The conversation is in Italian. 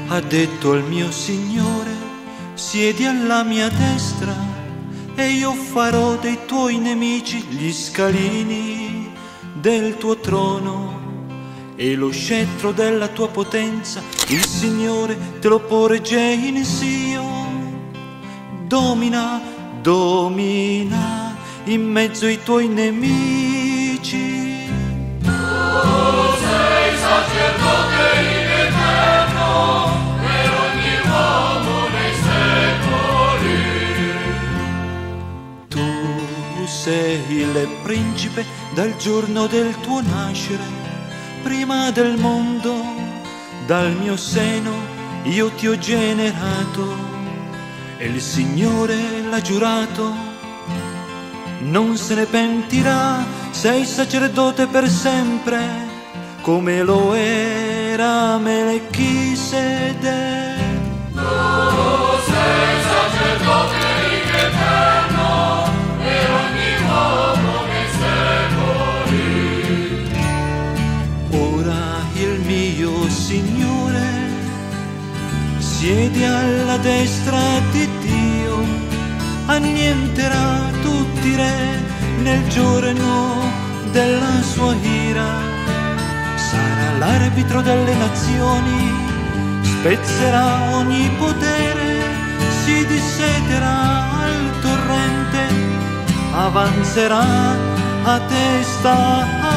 Ha detto al mio Signore: siedi alla mia destra e io farò dei tuoi nemici gli scalini del tuo trono. E lo scettro della tua potenza il Signore te lo porge in Sio. Domina, domina in mezzo ai tuoi nemici. Tu sei sacerdote in eterno per ogni uomo nei secoli. Tu sei il principe dal giorno del tuo nascere. Prima del mondo, dal mio seno, io ti ho generato, e il Signore l'ha giurato, non se ne pentirà, sei sacerdote per sempre, come lo era Melchisedec. Tu sei sacerdote in eterno per ogni uomo nei secoli. Ora il mio Signore siede alla destra di Dio, annienterà tutti i re nel giorno della sua ira. Sarà l'arbitro delle nazioni, spezzerà ogni potere, si dissederà al torrente, avanzerà a testa